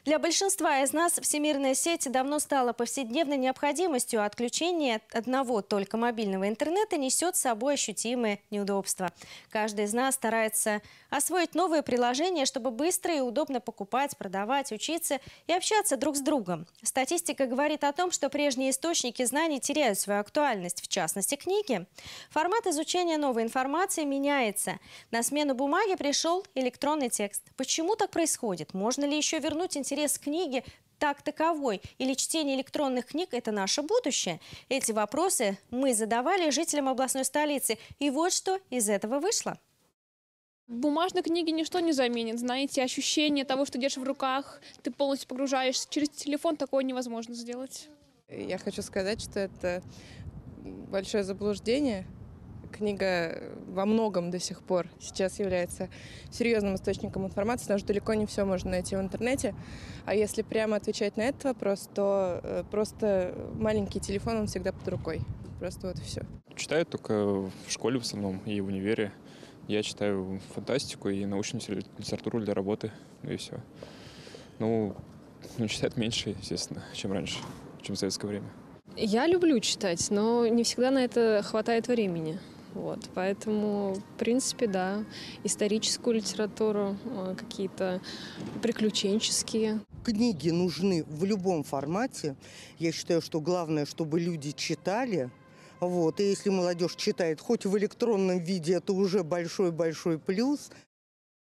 Для большинства из нас всемирная сеть давно стала повседневной необходимостью, а отключение одного только мобильного интернета несет с собой ощутимые неудобства. Каждый из нас старается освоить новые приложения, чтобы быстро и удобно покупать, продавать, учиться и общаться друг с другом. Статистика говорит о том, что прежние источники знаний теряют свою актуальность, в частности книги. Формат изучения новой информации меняется. На смену бумаге пришел электронный текст. Почему так происходит? Можно ли еще вернуть интерес к книге так таковой? Или чтение электронных книг – это наше будущее? Эти вопросы мы задавали жителям областной столицы. И вот что из этого вышло. Бумажной книги ничто не заменит. Знаете, ощущение того, что держишь в руках, ты полностью погружаешься. Через телефон такое невозможно сделать. Я хочу сказать, что это большое заблуждение. Книга во многом до сих пор сейчас является серьезным источником информации, потому что далеко не все можно найти в интернете. А если прямо отвечать на этот вопрос, то просто маленький телефон, он всегда под рукой. Просто вот и все. Читаю только в школе в основном и в универе. Я читаю фантастику и научную литературу для работы, и все. Ну, читать меньше, естественно, чем раньше, чем в советское время. Я люблю читать, но не всегда на это хватает времени. Вот, поэтому, в принципе, да, историческую литературу, какие-то приключенческие. Книги нужны в любом формате. Я считаю, что главное, чтобы люди читали. Вот. И если молодежь читает хоть в электронном виде, это уже большой-большой плюс.